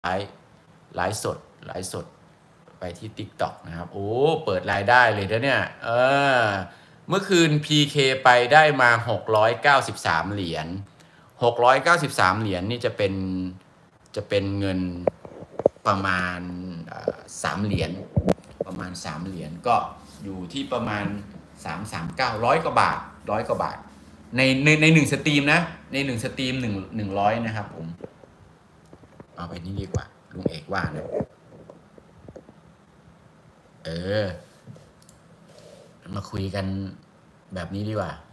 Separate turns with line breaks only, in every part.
ไลฟ์สดไปที่ TikTok นะครับโอ้เปิดรายได้เลยนะเนี่ยเมื่อคืน PK ไปได้มา693เหรียญ693เหรียญนี่จะเป็นเงินประมาณ3เหรียญประมาณ3เหรียญก็อยู่ที่ประมาณ339ร้อยกว่าบาทใน1สตรีมนะใน1สตรีม100นะครับผมเอาไปนี่ดีกว่าลุงเอกว่านะมาคุยกันแบบนี้ดีกว่า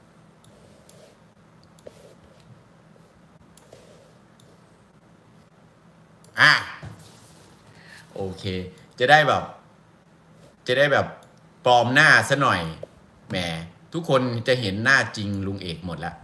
โอเคจะได้แบบปลอมหน้าซะหน่อยแหมทุกคนจะเห็นหน้าจริงลุงเอกหมดแล้ว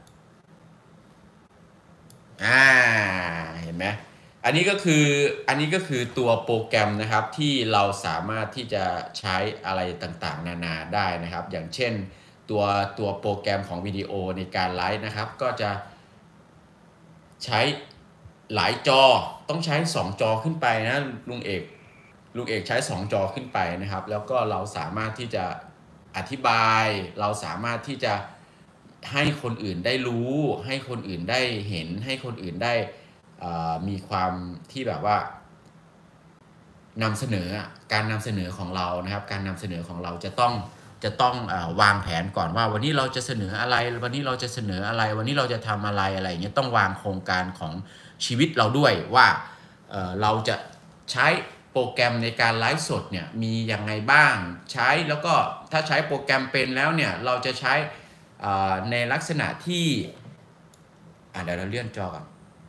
เห็นไหมอันนี้ก็คือตัวโปรแกรมนะครับที่เราสามารถที่จะใช้อะไรต่างๆนานาได้นะครับอย่างเช่นตัวโปรแกรมของวิดีโอในการไลฟ์นะครับก็จะใช้หลายจอต้องใช้2จอขึ้นไปนะลุงเอกใช้2จอขึ้นไปนะครับแล้วก็เราสามารถที่จะอธิบายเราสามารถที่จะให้คนอื่นได้รู้ให้คนอื่นได้เห็นให้คนอื่นได้มีความที่แบบว่านำเสนอการนำเสนอของเรานะครับการนำเสนอของเราจะต้องวางแผนก่อนว่าวันนี้เราจะเสนออะไรวันนี้เราจะเสนออะไรวันนี้เราจะทำอะไรอย่างเงี้ยต้องวางโครงการของชีวิตเราด้วยว่าเราจะใช้โปรแกรมในการไลฟ์สดเนี่ยมียังไงบ้างใช้แล้วก็ถ้าใช้โปรแกรมเป็นแล้วเนี่ยเราจะใช้ในลักษณะที่เดี๋ยวเราเลื่อนจอก่อน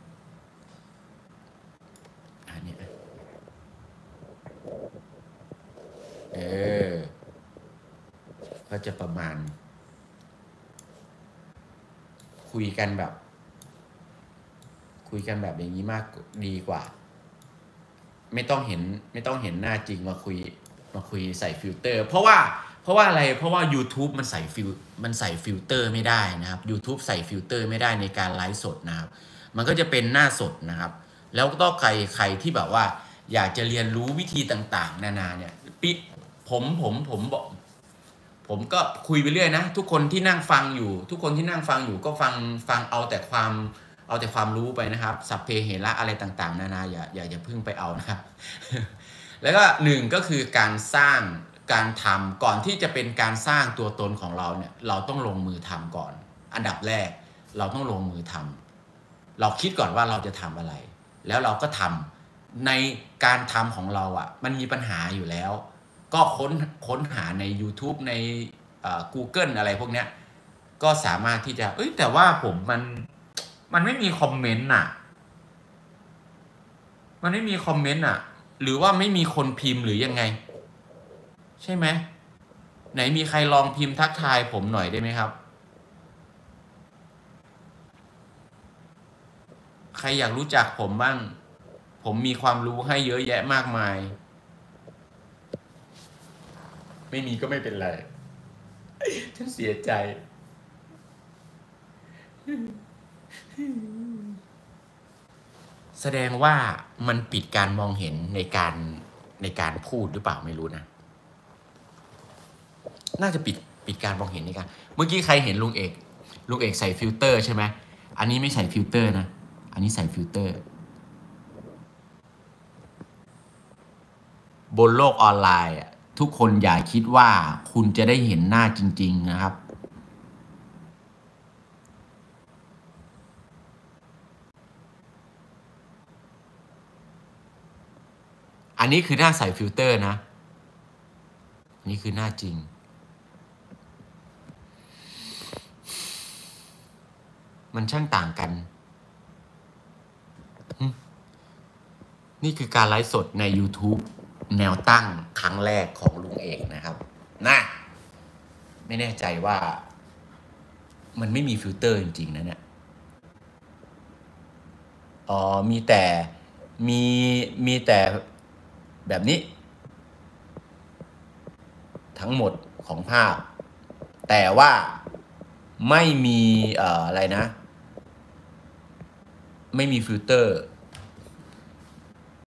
นี่ก็จะประมาณคุยกันแบบอย่างนี้มากดีกว่าไม่ต้องเห็นหน้าจริงมาคุยใส่ฟิลเตอร์เพราะว่าอะไรเพราะว่า YouTube มันใส่ฟิลเตอร์ไม่ได้นะครับ YouTube ใส่ฟิลเตอร์ไม่ได้ในการไลฟ์สดนะครับมันก็จะเป็นหน้าสดนะครับแล้วก็ต้องใครที่แบบว่าอยากจะเรียนรู้วิธีต่างๆนานาเนี่ยผมบอกผมก็คุยไปเรื่อยนะทุกคนที่นั่งฟังอยู่ก็ฟังเอาแต่ความรู้ไปนะครับสัพเพเหระอะไรต่างๆนานาอย่าเพิ่งไปเอานะครับ แล้วก็หนึ่งก็คือการทำก่อนที่จะเป็นการสร้างตัวตนของเราเนี่ยเราต้องลงมือทำก่อนอันดับแรกเราต้องลงมือทำเราคิดก่อนว่าเราจะทำอะไรแล้วเราก็ทำในการทำของเรามันมีปัญหาอยู่แล้วก็ค้นหาใน YouTube ในGoogle อะไรพวกเนี้ยก็สามารถที่จะแต่ว่ามันไม่มีคอมเมนต์มันไม่มีคอมเมนต์หรือว่าไม่มีคนพิมพ์หรือยังไงใช่ไหมไหนมีใครลองพิมพ์ทักทายผมหน่อยได้ไหมครับใครอยากรู้จักผมบ้างผมมีความรู้ให้เยอะแยะมากมายไม่มีก็ไม่เป็นไรฉันเสียใจแสดงว่ามันปิดการมองเห็นในการพูดหรือเปล่าไม่รู้นะน่าจะปิดการมองเห็นในการเมื่อกี้ใครเห็นลุงเอกใส่ฟิลเตอร์ใช่ไหมอันนี้ไม่ใส่ฟิลเตอร์นะอันนี้ใส่ฟิลเตอร์บนโลกออนไลน์ทุกคนอย่าคิดว่าคุณจะได้เห็นหน้าจริงๆนะครับอันนี้คือหน้าใส่ฟิลเตอร์นะนี่คือหน้าจริงมันช่างต่างกันนี่คือการไลฟ์สดใน YouTube แนวตั้งครั้งแรกของลุงเอกนะครับไม่แน่ใจว่ามันไม่มีฟิลเตอร์จริงๆนะเนี่ยมีแต่แบบนี้ทั้งหมดของภาพแต่ว่าไม่มีอะไรนะไม่มีฟิลเตอร์